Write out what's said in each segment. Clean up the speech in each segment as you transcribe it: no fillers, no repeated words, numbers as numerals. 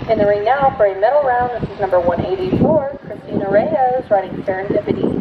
In the ring now for a medal round, this is number 184, Christina Reyes, riding Serendipity.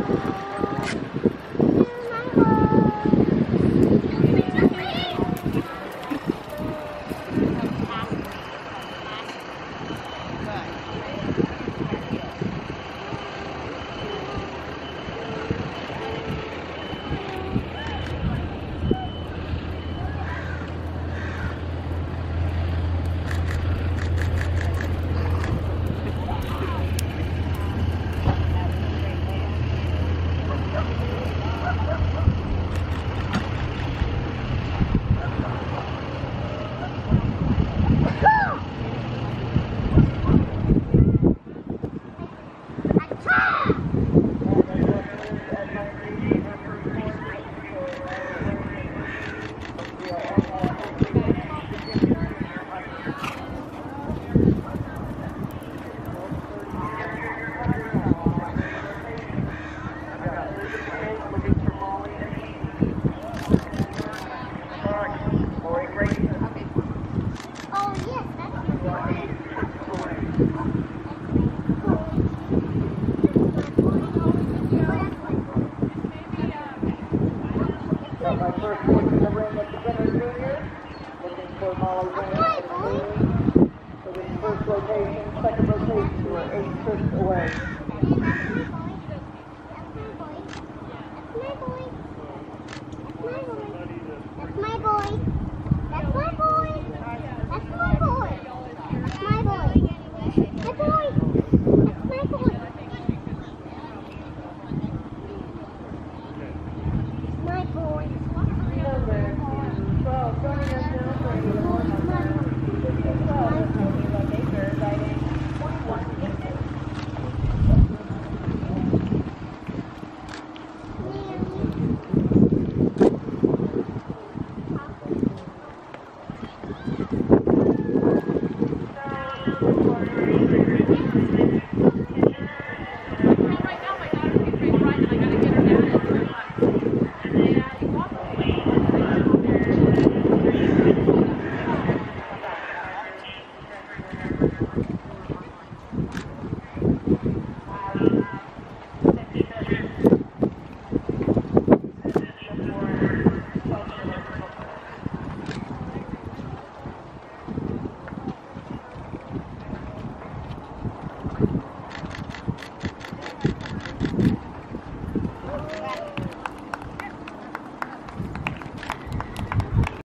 My first look in the ring at the Benner Junior, looking for Molly Wynn for this first rotation. Second rotation, we're 8 trips away.